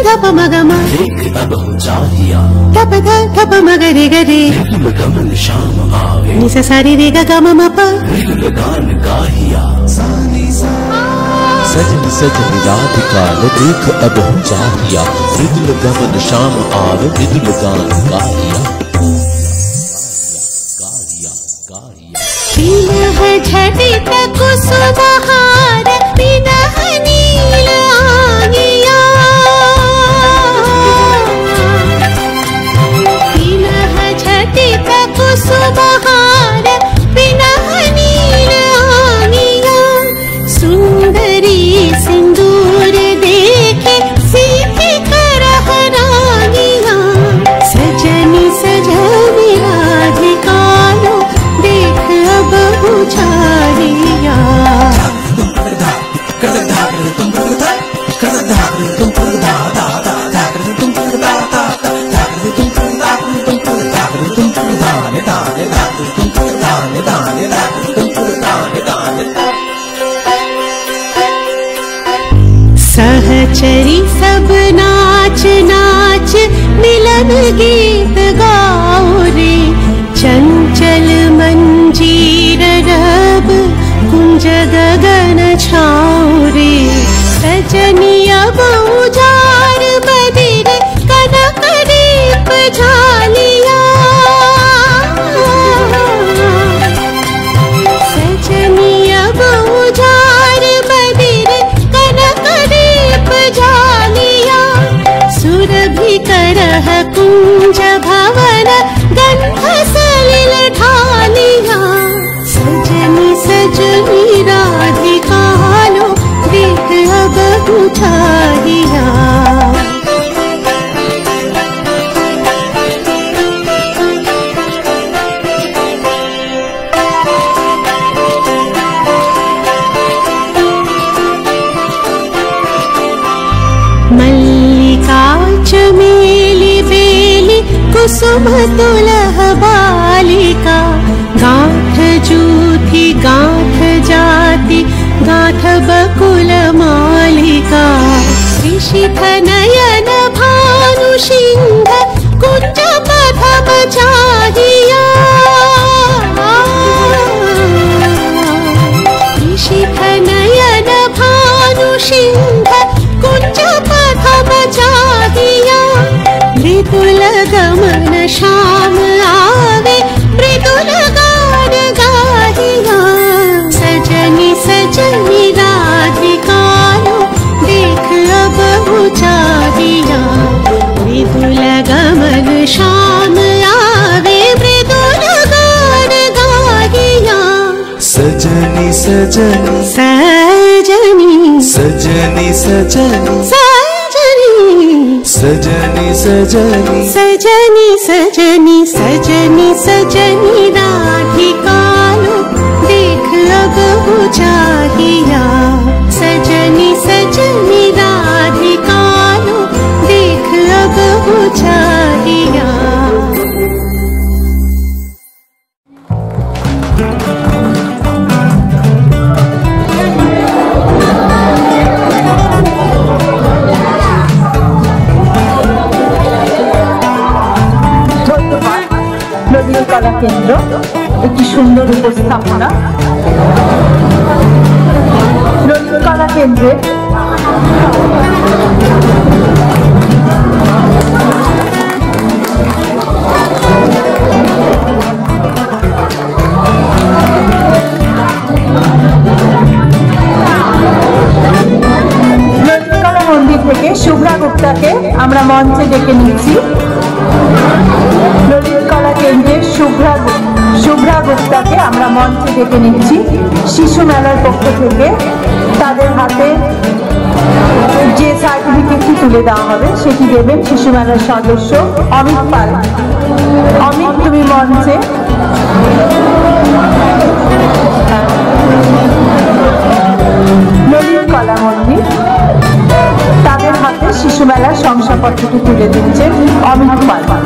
धप मगमा देख अब हो चाहिया धप ध धप मगरे गरे गमन शाम आवे निस सारी रे ग म प गान गाहिया सजनी सजनी राधिका देख अब हो चाहिया मृदुल गमन शाम आवे मृदुल गान गाहिया बिनह झटित कुसुमहार बिनह नील आंगिया बिनह झटित कुसुमहार बिनह नील आंगिया सुंदरी सिंदूर देखे सीधी करह रागिया सजनी सजनी राधिका देख अब बुझारिया सहचरी सब नाच नाच मिलन गीत गाओ रे चंचल मंजीर रब कुंज गगन छाओ रे सजनी अब उजाड़ बदिर कनक दीप झालिया सजनी अब उजाड़ बदिर कनक दीप झालिया सुरभि करह कुंज भवन गंध सलिल ढालिया सजनी सजनी राधिका लो देख अब बुझारिया मल्लिका चमेली बेली कुसुम तुलह बालिका गांठ जूथी गांठ जाति गांठ बकुल मालिका ऋषिथ नयन भानु सिंह कुंज पथम चाहिया ऋषिथ नयन भानु सिंह कुंज पथम चाहिया मृदुल गमन शाम आवे मृदुल गान गाहिया सजनी सजनी राधिका देख अब बुझारिया मृदुल गमन शाम आवे मृदुल गान गाहिया सजनी सजनी सजनी सजनी सजनी सजनी सजनी सजनी सजनी सजनी सजनी राधिका देख अब बुझारिया सजनी सजनी राधिका देख अब बुझारिया কলা কেন্দ্র একটি সুন্দর উপস্থাপনা ললিত কলা কেন্দ্রে ললিত কলা মন্দির থেকে শুভ্রা গুপ্তাকে আমরা মঞ্চে ডেকে নিচ্ছি। ললিত কলা কেন্দ্রের শুভ্রা গুপ্তাকে আমরা মঞ্চে ডেকে নিচ্ছি শিশু মেলার পক্ষ থেকে। তাদের হাতে যে সার্টিফিকেটটি তুলে দেওয়া হবে সেটি দেবেন শিশু মেলার সদস্য অমিত পাল। অমিত, তুমি মঞ্চে। ললিত কলা মন্দির তাদের হাতে শিশু মেলার শংসাপত্রটি তুলে দিচ্ছেন অমিত পাল।